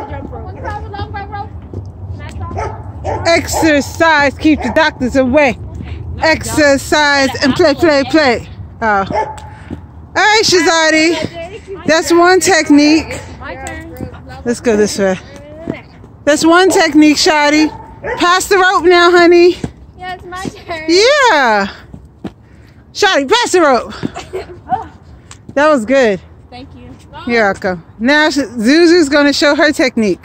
Exercise, keep the doctors away. Exercise and play. Oh. All right, Shazadi. That's one technique. Let's go this way. That's one technique, Shadi. Pass the rope now, honey. Yeah, it's my turn. Yeah. Shadi, pass the rope. That was good. Thank you. You're welcome. Now Zuzu's going to show her technique.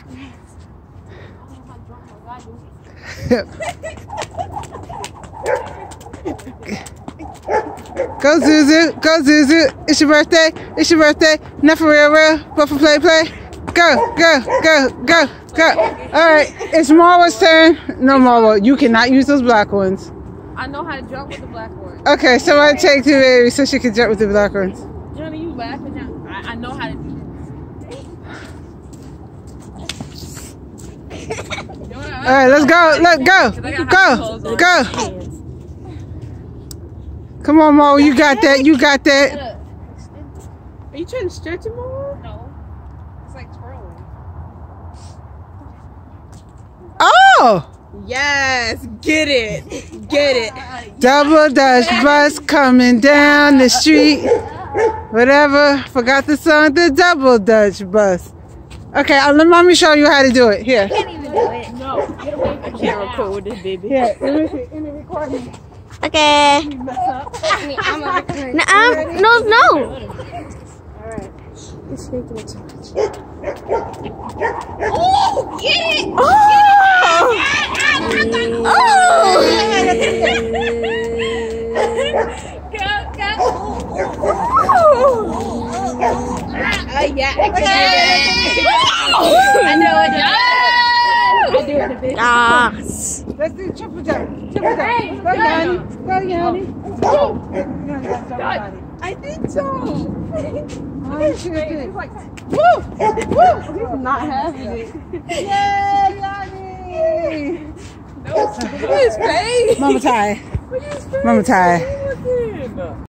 Go Zuzu, go Zuzu. It's your birthday. It's your birthday. Not for real, but for play. Go. Alright, it's Marwa's turn. No, Marwa, you cannot use those black ones. I know how to jump with the black ones. Okay, so I take two baby so she can jump with the black ones. Johnny, you laughing now. I know how to do this. Alright, let's go. Go. Come on, Marwa, you got that. Are you trying to stretch it more? No. It's like twirling. Oh! Yes, get it. Double Dutch bus coming down the street. Whatever. Forgot the song, the Double Dutch bus. Okay, let mommy show you how to do it. Here. I can't even do it. No, get away. I can't record with this baby. Here, let me record me. Okay. You mess up. I'm a record. No. Alright. It's making it too much. Oh, get it. Oh! Yeah, I know it. I do it a bit. Let's do triple jump. Go, Yanni. I did so. Oh, she did it. Woo! He's not having it. Yay, Yanni! Look at his face. Mama tie. Look at his face. Mama tie. Look at him.